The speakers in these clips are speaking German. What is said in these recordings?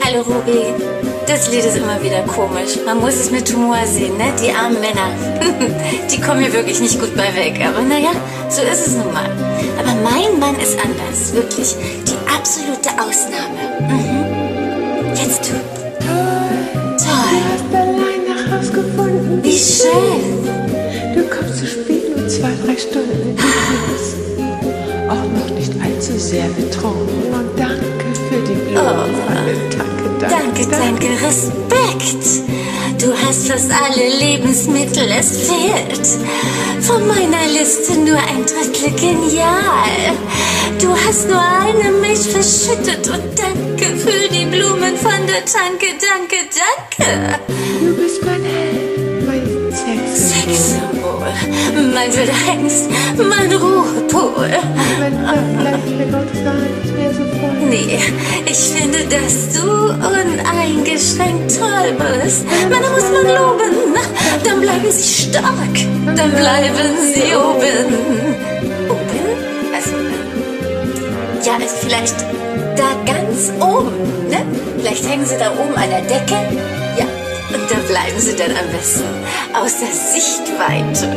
Hallo Ruby, das Lied ist immer wieder komisch. Man muss es mit Humor sehen, ne? Die armen Männer. Die kommen hier wirklich nicht gut bei weg. Aber naja, so ist es nun mal. Aber mein Mann ist anders. Wirklich. Die absolute Ausnahme. Mhm. Jetzt du. Toll. Du hast allein nach Haus gefunden. Wie schön. Du kommst zu spät, nur 2-3 Stunden. Du bist auch noch nicht allzu sehr betrunken. Und danke für die Blumen. Danke, Respekt. Du hast fast alle Lebensmittel, es fehlt. Von meiner Liste nur ein Drittel genial. Du hast nur eine Milch verschüttet und danke für die Blumen von der Tanke, danke. Du bist mein Held, mein Sexsymbol. Mein wilder Hengst, mein Ruhepol. Wenn vielleicht wird Gott nicht mehr so voll. Nee, ich finde, dass du uneingeschränkt toll bist. Männer muss man loben, dann bleiben sie stark, dann bleiben sie oben. Oben? Also, ja, also vielleicht da ganz oben, ne? Vielleicht hängen sie da oben an der Decke. Ja, und da bleiben sie dann am besten aus der Sichtweite.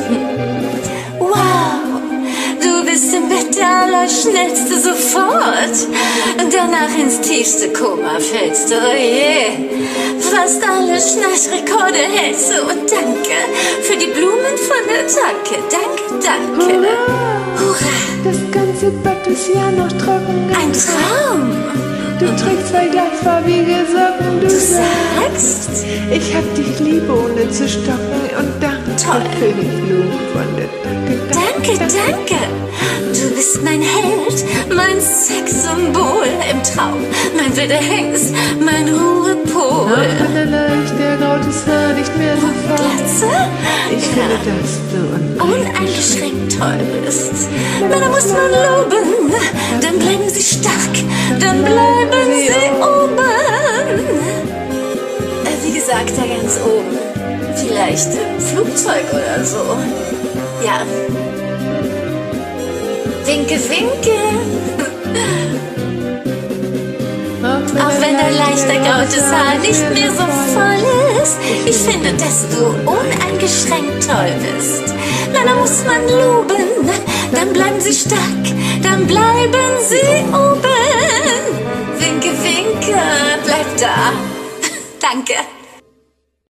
Wow! Du bist im Bett der Allerschnellste sofort. Danach ins tiefste Koma fällst du, oh je. Fast alle Schnarchrekorde hältst du. Und danke für die Blumen von der Tanke. Danke. Hurra! Das ganze Bett ist ja noch trocken. Ein Traum. Du trägst 2 gleichfarbige Socken. Du sagst, ich hab dich lieb, ohne zu stocken. Und danke für die Blumen von der Tanke. Danke. Du bist mein Held, mein Sexsymbol im Traum, mein wilder Hengst, mein Ruhepol. Wenn der Leicht, der grautes Haar nicht mehr so voll. Glatze? Ich finde, dass du uneingeschränkt toll bist. Männer muss man loben, dann bleiben sie stark, dann bleiben sie oben. Wie gesagt, da ganz oben. Vielleicht im Flugzeug oder so. Ja. Winke. Auch wenn dein leichter grautes Haar nicht mehr so voll ist, ich finde, dass du uneingeschränkt toll bist. Männer muss man loben, dann bleiben sie stark, dann bleiben sie oben. Winke, bleib da. Danke.